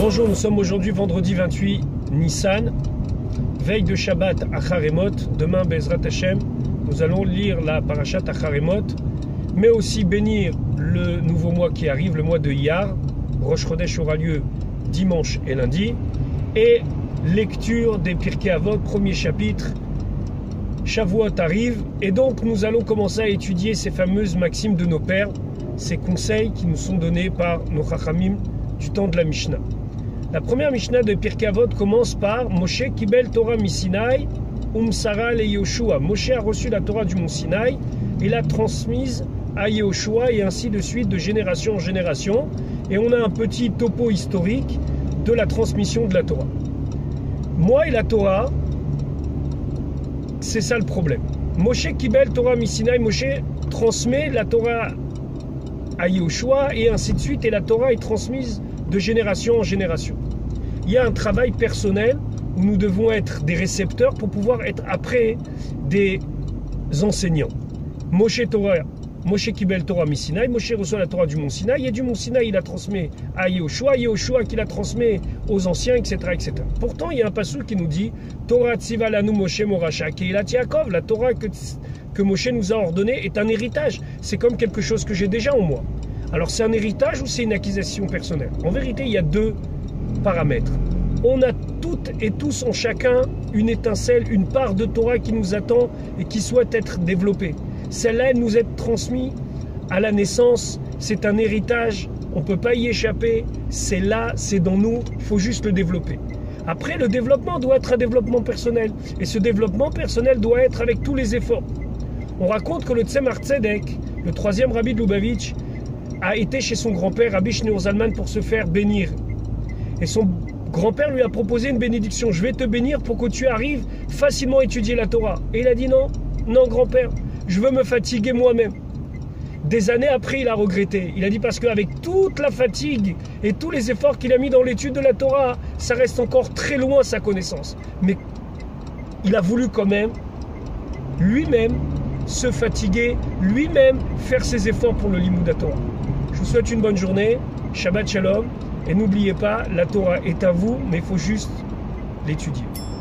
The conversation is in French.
Bonjour, nous sommes aujourd'hui vendredi 28 Nissan, veille de Shabbat Acharemot. Demain, Bezrat Hashem, nous allons lire la Parashat Acharemot, mais aussi bénir le nouveau mois qui arrive, le mois de Iyar. Rosh Chodesh aura lieu dimanche et lundi. Et lecture des Pirkei Avot, premier chapitre. Shavuot arrive, et donc nous allons commencer à étudier ces fameuses maximes de nos pères, ces conseils qui nous sont donnés par nos Chachamim du temps de la Mishnah. La première Mishnah de Pirkei Avot commence par Moshe Kibel Torah Misinaï Umsara le Yoshua. Moshe a reçu la Torah du mont Sinaï et l'a transmise à Yoshua, et ainsi de suite, de génération en génération. Et on a un petit topo historique de la transmission de la Torah. Moi et la Torah, c'est ça le problème. Moshe Kibel Torah Misinaï, Moshe transmet la Torah à Yoshua, et ainsi de suite, et la Torah est transmise de génération en génération. Il y a un travail personnel où nous devons être des récepteurs pour pouvoir être après des enseignants. Moshe Kibel Torah Misinaï, Moshe reçoit la Torah du mont Sinaï, et du mont Sinaï il la transmet à Yoshua, Yoshua qui la transmet aux anciens, etc., etc. Pourtant il y a un passage qui nous dit Torah Tziva lanu Moshe Moracha Keilat Yaakov, la Torah que Moshe nous a ordonnée est un héritage. C'est comme quelque chose que j'ai déjà en moi. Alors c'est un héritage ou c'est une acquisition personnelle? En vérité, il y a deux paramètres. On a toutes et tous en chacun une étincelle, une part de Torah qui nous attend et qui souhaite être développée. Celle-là, elle nous est transmise à la naissance. C'est un héritage, on ne peut pas y échapper. C'est là, c'est dans nous, il faut juste le développer. Après, le développement doit être un développement personnel. Et ce développement personnel doit être avec tous les efforts. On raconte que le Tzemar Tzedek, le troisième rabbi de Lubavitch, a été chez son grand-père, Rabbi Shneur Zalman, pour se faire bénir. Et son grand-père lui a proposé une bénédiction. Je vais te bénir pour que tu arrives facilement à étudier la Torah. Et il a dit non, non grand-père, je veux me fatiguer moi-même. Des années après, il a regretté. Il a dit parce qu'avec toute la fatigue et tous les efforts qu'il a mis dans l'étude de la Torah, ça reste encore très loin sa connaissance. Mais il a voulu quand même, lui-même, se fatiguer, lui-même faire ses efforts pour le Limud Torah. Je vous souhaite une bonne journée, Shabbat Shalom, et n'oubliez pas, la Torah est à vous, mais il faut juste l'étudier.